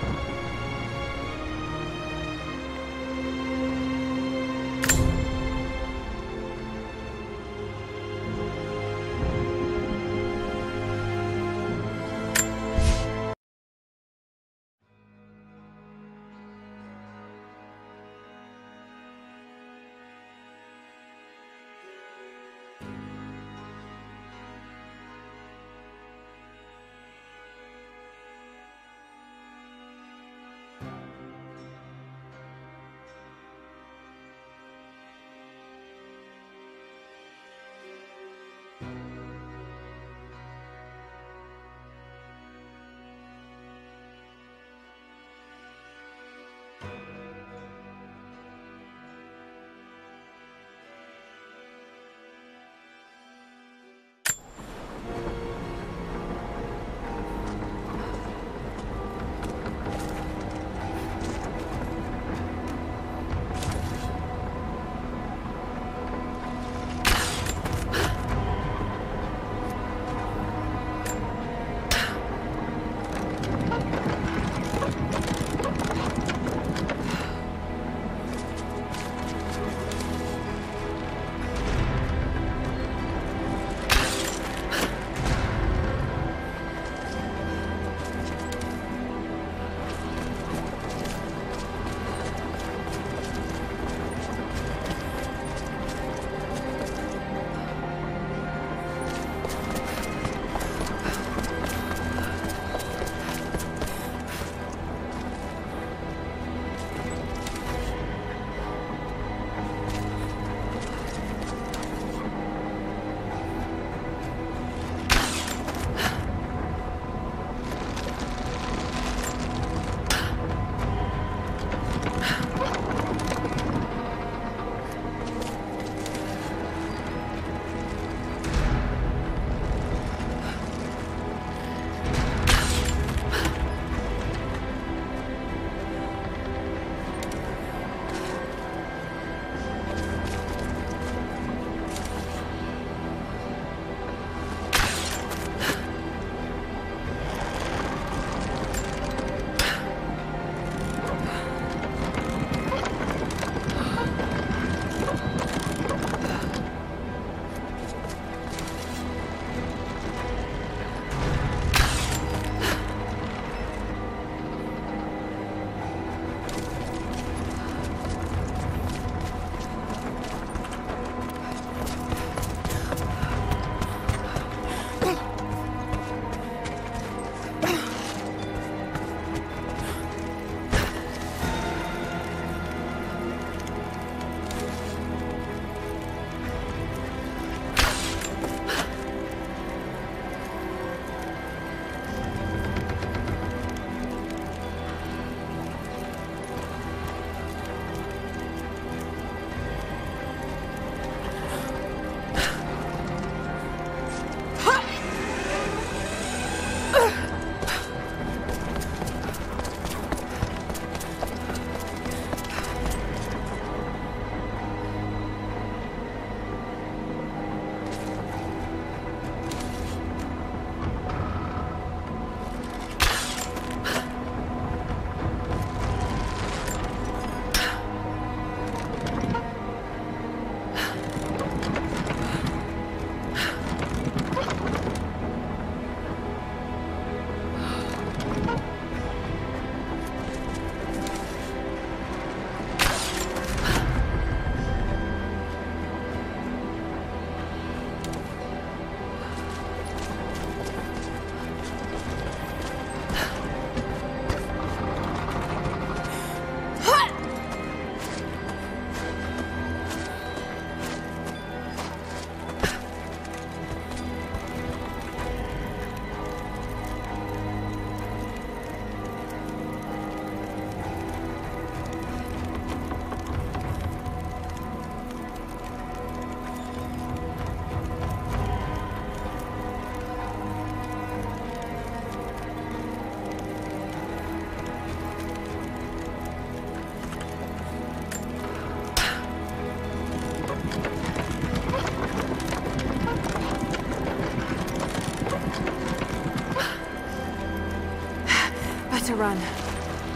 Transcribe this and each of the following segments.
Run.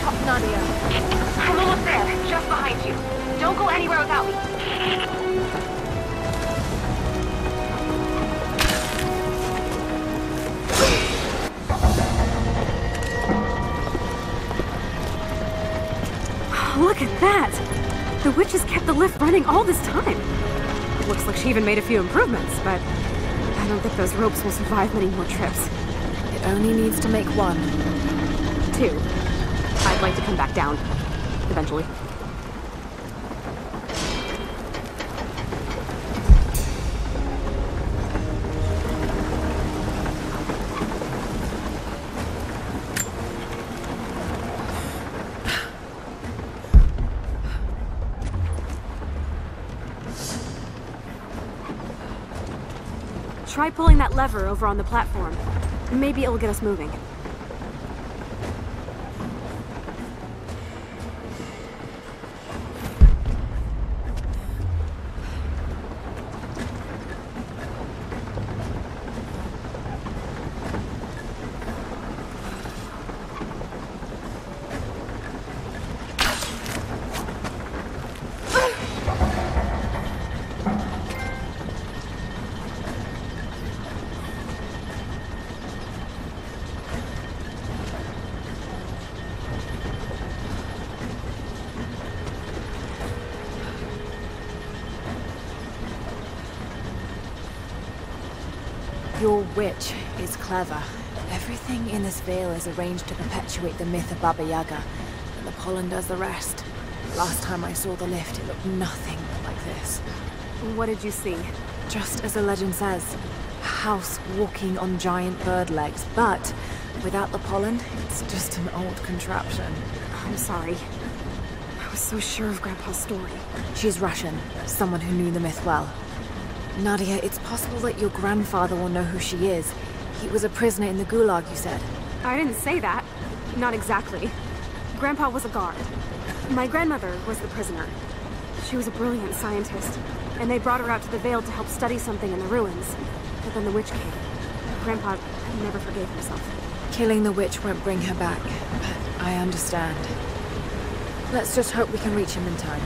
Nadia. I'm almost there, just behind you. Don't go anywhere without me. Look at that! The witch has kept the lift running all this time. Looks like she even made a few improvements, but I don't think those ropes will survive many more trips. It only needs to make one. 2. I'd like to come back down. Eventually. Try pulling that lever over on the platform. Maybe it'll get us moving. Your witch is clever. Everything in this veil is arranged to perpetuate the myth of Baba Yaga, and the pollen does the rest. Last time I saw the lift, it looked nothing like this. What did you see? Just as the legend says, a house walking on giant bird legs, but without the pollen, it's just an old contraption. I'm sorry. I was so sure of Grandpa's story. She's Russian, someone who knew the myth well. Nadia, it's possible that your grandfather will know who she is. He was a prisoner in the Gulag, you said. I didn't say that. Not exactly. Grandpa was a guard. My grandmother was the prisoner. She was a brilliant scientist, and they brought her out to the Vale to help study something in the ruins. But then the witch came. Grandpa never forgave himself. Killing the witch won't bring her back, but I understand. Let's just hope we can reach him in time.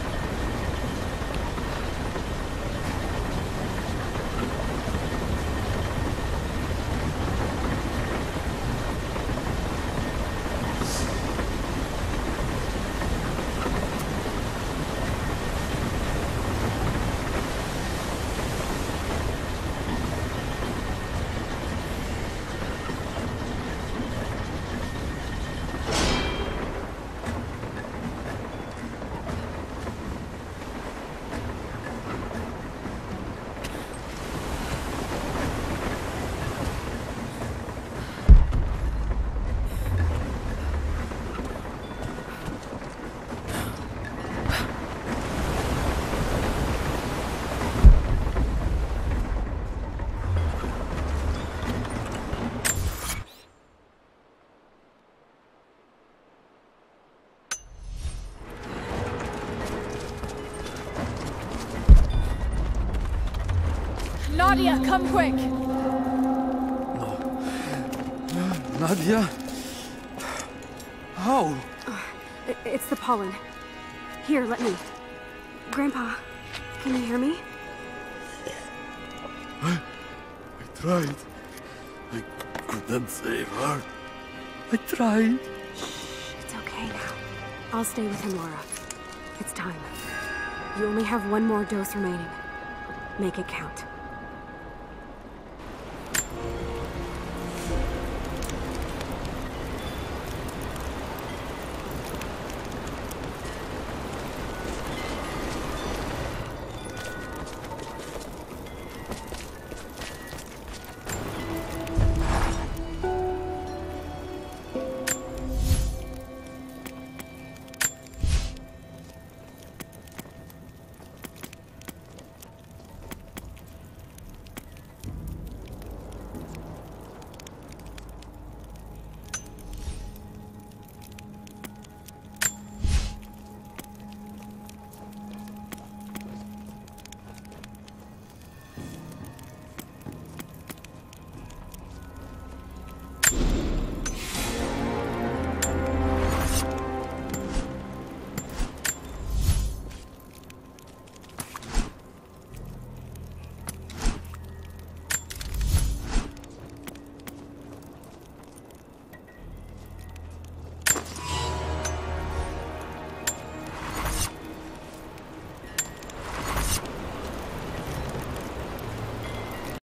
Nadia, come quick! Nadia? How? It's the pollen. Here, let me. Grandpa, can you hear me? I tried. I couldn't save her. I tried. Shh, it's okay now. I'll stay with him, Laura. It's time. You only have one more dose remaining. Make it count.